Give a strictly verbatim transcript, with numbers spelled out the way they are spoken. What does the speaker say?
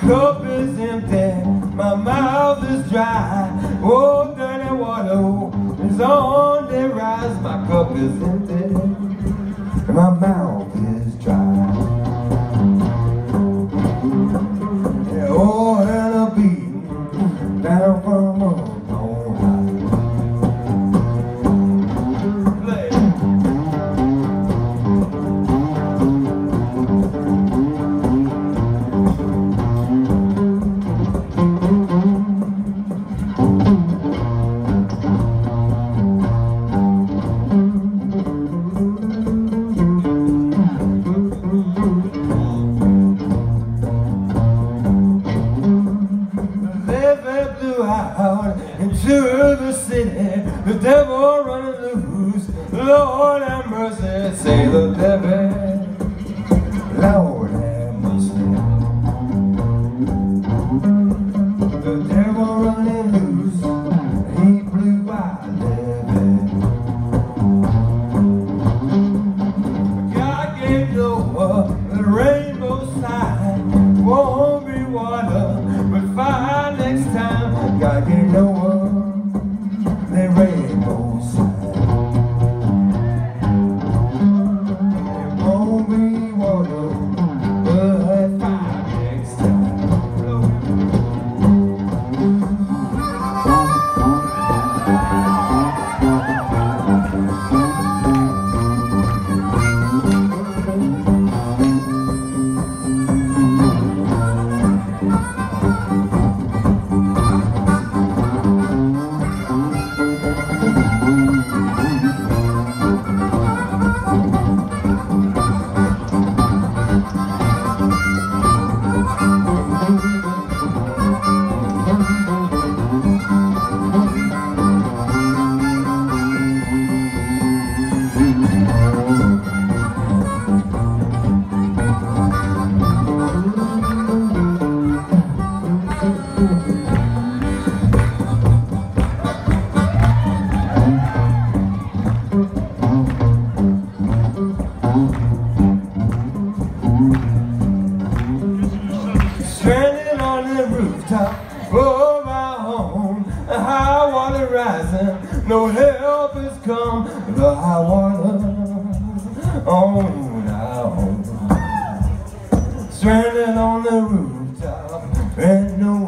cup is empty, my mouth is dry. Oh, dirty water is on the rise. My cup is empty, and my mouth is dry. Yeah, oh, and a beat down from up on high. Out into the city, the devil running loose. Lord have mercy, say the devil. Lord have mercy. The devil running loose, he blew by living. God gave Noah the rainbow sign. Won't be water, but fire next time. God gave Noah the rainbow sign. It won't be water, but fire next time. Stranded on the rooftop of our home, the high water rising, no help has come. The high water on our home. Stranded on the rooftop and no